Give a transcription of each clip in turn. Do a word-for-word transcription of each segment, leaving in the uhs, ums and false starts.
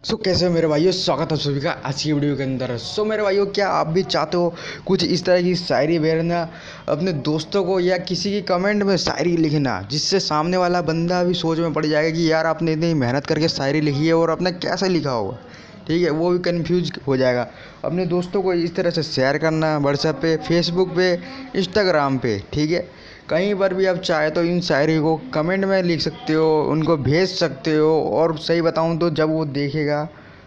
सो कैसे हो मेरे भाइयों, स्वागत है सभी का आज की वीडियो के अंदर। सो मेरे भाइयों, क्या आप भी चाहते हो कुछ इस तरह की शायरी भेजना अपने दोस्तों को, या किसी की कमेंट में शायरी लिखना जिससे सामने वाला बंदा भी सोच में पड़ जाएगा कि यार आपने इतनी मेहनत करके शायरी लिखी है और आपने कैसे लिखा होगा, ठीक है। वो भी कंफ्यूज हो जाएगा। अपने दोस्तों को इस तरह से शेयर करना व्हाट्सएप पे, फेसबुक पे, इंस्टाग्राम पे, ठीक है। कहीं पर भी आप चाहे तो इन शायरी को कमेंट में लिख सकते हो, उनको भेज सकते हो। और सही बताऊं तो जब वो देखेगा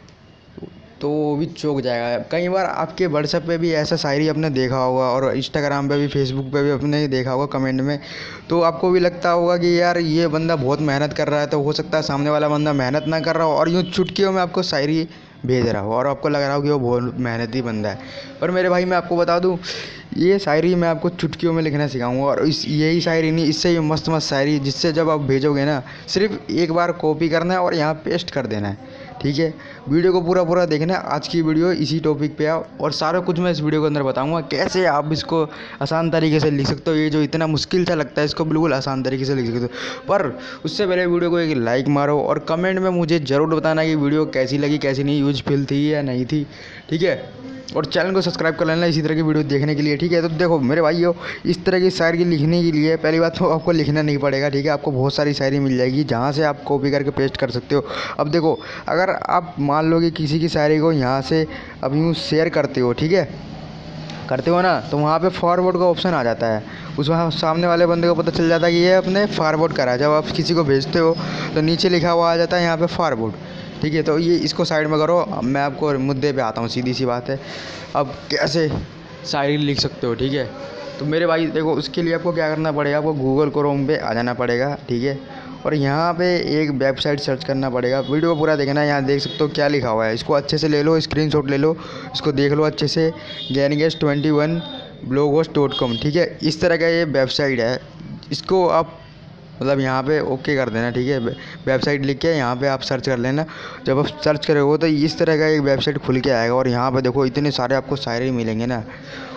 तो वो भी चौंक जाएगा। कई बार आपके व्हाट्सएप पे भी ऐसा शायरी आपने देखा होगा, और इंस्टाग्राम पे भी, फेसबुक पे भी आपने देखा होगा कमेंट में, तो आपको भी लगता होगा कि यार ये बंदा बहुत मेहनत कर रहा है। तो हो सकता है सामने वाला बंदा मेहनत ना कर रहा हो और यूँ चुटकियों में आपको शायरी भेज रहा हो और आपको लग रहा हो कि वो बहुत मेहनती बंदा है। पर मेरे भाई, मैं आपको बता दूं, ये शायरी मैं आपको चुटकियों में लिखना सिखाऊंगा। और इस यही शायरी नहीं, इससे भी मस्त मस्त शायरी, जिससे जब आप भेजोगे ना, सिर्फ एक बार कॉपी करना है और यहाँ पेस्ट कर देना है, ठीक है। वीडियो को पूरा पूरा देखना है। आज की वीडियो इसी टॉपिक पे है और सारा कुछ मैं इस वीडियो के अंदर बताऊंगा कैसे आप इसको आसान तरीके से लिख सकते हो। ये जो इतना मुश्किल सा लगता है, इसको बिल्कुल आसान तरीके से लिख सकते हो। पर उससे पहले वीडियो को एक लाइक मारो और कमेंट में मुझे ज़रूर बताना कि वीडियो कैसी लगी, कैसी नहीं, यूजफुल थी या नहीं थी, ठीक है। और चैनल को सब्सक्राइब कर लेना इसी तरह की वीडियो देखने के लिए, ठीक है। तो देखो मेरे भाइयों, इस तरह की शायरी लिखने के लिए पहली बात तो आपको लिखना नहीं पड़ेगा, ठीक है। आपको बहुत सारी शायरी मिल जाएगी जहाँ से आप कॉपी करके पेस्ट कर सकते हो। अब देखो, अगर आप मान लो कि किसी की शायरी को यहाँ से अब यूँ शेयर करते हो, ठीक है, करते हो ना, तो वहाँ पे फॉरवर्ड का ऑप्शन आ जाता है। उसमें सामने वाले बंदे को पता चल जाता है कि ये अपने फॉरवर्ड करा है। जब आप किसी को भेजते हो तो नीचे लिखा हुआ आ जाता है यहाँ पे फॉरवर्ड, ठीक है। तो ये इसको साइड में करो। अब मैं आपको मुद्दे पे आता हूँ, सीधी सी बात है। अब कैसे शायरी लिख सकते हो, ठीक है। तो मेरे भाई देखो, उसके लिए आपको क्या करना पड़ेगा, आपको गूगल क्रोम पे आ जाना पड़ेगा, ठीक है। और यहाँ पे एक वेबसाइट सर्च करना पड़ेगा। वीडियो को पूरा देखना है। यहाँ देख सकते हो क्या लिखा हुआ है, इसको अच्छे से ले लो, स्क्रीनशॉट ले लो, इसको देख लो अच्छे से। Ganges twenty one blogs dot com, ठीक है। इस तरह का ये वेबसाइट है। इसको आप मतलब यहाँ पे ओके कर देना, ठीक है। वेबसाइट लिख के यहाँ पे आप सर्च कर लेना। जब आप सर्च करोगे तो इस तरह का एक वेबसाइट खुल के आएगा। और यहाँ पे देखो इतने सारे आपको शायरी मिलेंगे ना,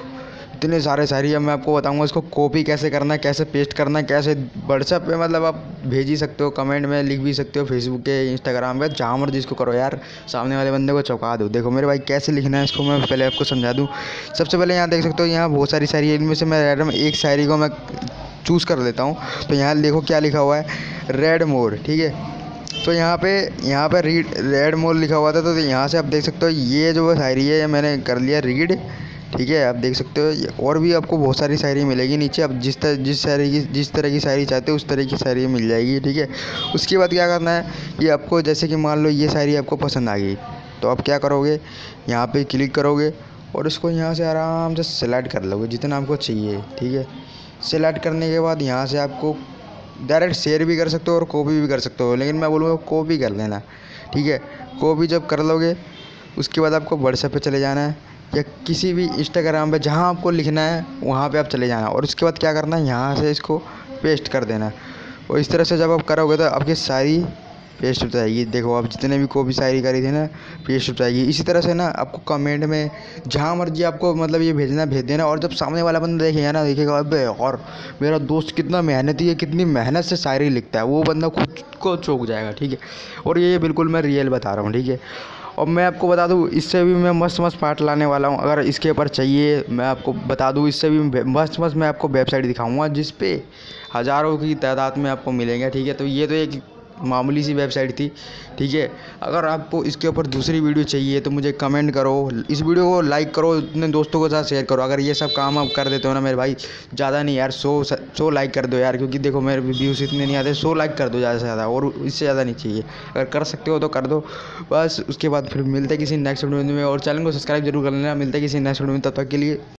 इतने सारे शायरी। अब मैं आपको बताऊंगा इसको कॉपी कैसे करना है, कैसे पेस्ट करना है, कैसे व्हाट्सएप पे मतलब आप भेज ही सकते हो, कमेंट में लिख भी सकते हो, फेसबुक के, इंस्टाग्राम पे, जहाँ मर्जी इसको करो यार, सामने वाले बंदे को चौंका दो। देखो मेरे भाई, कैसे लिखना है इसको मैं पहले आपको समझा दूँ। सबसे पहले यहाँ देख सकते हो, यहाँ बहुत सारी शायरी है। इनमें से मैं रैंडम एक शायरी को मैं चूज़ कर लेता हूँ। तो यहाँ देखो क्या लिखा हुआ है, रेड मोर, ठीक है। तो यहाँ पे यहाँ पे रीड रेड मोर लिखा हुआ था। तो यहाँ से आप देख सकते हो ये जो शायरी है मैंने कर लिया रीड, ठीक है। आप देख सकते हो। और भी आपको बहुत सारी शायरी मिलेगी नीचे। आप जिस तरह जिस शायरी की जिस तरह की शायरी चाहते हो उस तरह की शायरी मिल जाएगी, ठीक है। उसके बाद क्या करना है कि आपको, जैसे कि मान लो ये शायरी आपको पसंद आ गई, तो आप क्या करोगे, यहाँ पे क्लिक करोगे और इसको यहाँ से आराम से सेलेक्ट कर लोगे जितना आपको चाहिए, ठीक है। सेलेक्ट करने के बाद यहाँ से आपको डायरेक्ट शेयर भी कर सकते हो और कॉपी भी कर सकते हो, लेकिन मैं बोलूँगा कॉपी कर लेना, ठीक है। कॉपी जब कर लोगे उसके बाद आपको व्हाट्सएप पे चले जाना है, या किसी भी इंस्टाग्राम पे जहाँ आपको लिखना है वहाँ पे आप चले जाना। और उसके बाद क्या करना है, यहाँ से इसको पेस्ट कर देना। और इस तरह से जब आप करोगे तो आपकी सारी पेस्ट हो जाएगी। देखो आप जितने भी कॉपी शायरी करी थी ना, पेस्ट हो जाएगी। इसी तरह से ना आपको कमेंट में जहाँ मर्जी आपको मतलब ये भेजना भेज देना। और जब सामने वाला बंदा देखेगा ना, देखेगा अबे और मेरा दोस्त कितना मेहनती है, कितनी मेहनत से शायरी लिखता है, वो बंदा खुद को चौंक जाएगा, ठीक है। और ये बिल्कुल मैं रियल बता रहा हूँ, ठीक है। और मैं आपको बता दूँ, इससे भी मैं मस्त मस्त पार्ट लाने वाला हूँ। अगर इसके ऊपर चाहिए मैं आपको बता दूँ, इससे भी मस्त मस्त मैं आपको वेबसाइट दिखाऊँगा जिस पे हज़ारों की तादाद में आपको मिलेंगे, ठीक है। तो ये तो एक मामूली सी वेबसाइट थी, ठीक है। अगर आपको इसके ऊपर दूसरी वीडियो चाहिए तो मुझे कमेंट करो, इस वीडियो को लाइक करो, अपने दोस्तों के साथ शेयर करो। अगर ये सब काम आप कर देते हो ना मेरे भाई, ज़्यादा नहीं यार, सौ सौ लाइक कर दो यार, क्योंकि देखो मेरे व्यूज़ इतने नहीं आते। सौ लाइक कर दो ज़्यादा से ज़्यादा, और इससे ज़्यादा नहीं चाहिए। अगर कर सकते हो तो कर दो बस। उसके बाद फिर मिलते किसी नेक्स्ट वीडियो में, और चैनल को सब्सक्राइब जरूर कर लेना। मिलते किसी नेक्स्ट वीडियो में, तब तक के लिए।